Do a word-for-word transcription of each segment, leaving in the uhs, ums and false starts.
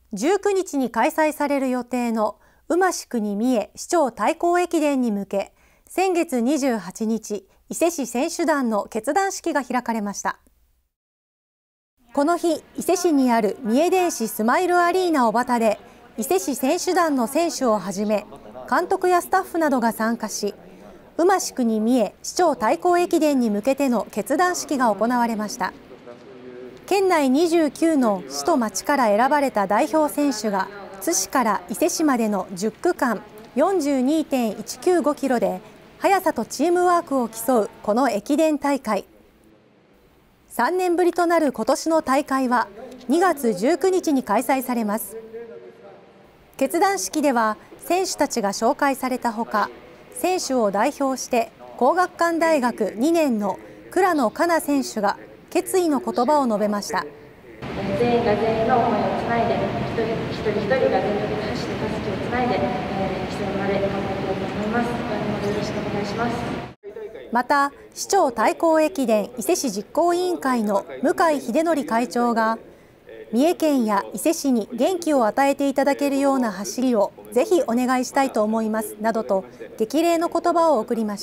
じゅうくにちに開催される予定の馬宿国三重市長対抗駅伝に向け、先月にじゅうはちにち、伊勢市選手団の結団式が開かれました。この日、伊勢市にある三重電子スマイルアリーナ小畑で、伊勢市選手団の選手をはじめ、監督やスタッフなどが参加し、馬宿国三重市長対抗駅伝に向けての結団式が行われました。県内にじゅうきゅうの市と町から選ばれた代表選手が、津市から伊勢市までのじゅっくかん よんじゅうにてんいちきゅうごキロで速さとチームワークを競うこの駅伝大会。さんねんぶりとなる今年の大会はにがつじゅうくにちに開催されます。結団式では選手たちが紹介されたほか、選手を代表して皇學館大学にねんの倉野香奈選手が決意の言葉を述べました。 全員が全員の思いをつないで、一人一人一人が全力で走ってたすきをつないで、えー、一人まで頑張っていこうと思います。どうぞよろしくお願いします。 また、市長対抗駅伝伊勢市実行委員会の向井秀則会長が、三重県や伊勢市に元気を与えていただけるような走りをぜひお願いしたいと思いますなどと激励の言葉を送りました。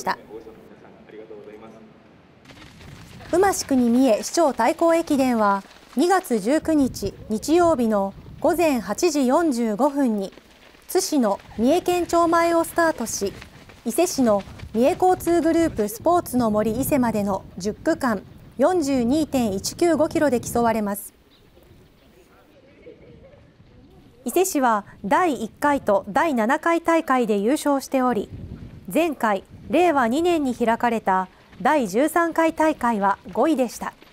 馬宿国三重市長対抗駅伝はにがつじゅうくにち日曜日のごぜんはちじよんじゅうごふんに津市の三重県庁前をスタートし、伊勢市の三重交通グループスポーツの森伊勢までのじゅっくかん よんじゅうにてんいちきゅうごキロで競われます。伊勢市はだいいっかいとだいななかい大会で優勝しており、前回れいわにねんに開かれただいじゅうさんかい大会はごいでした。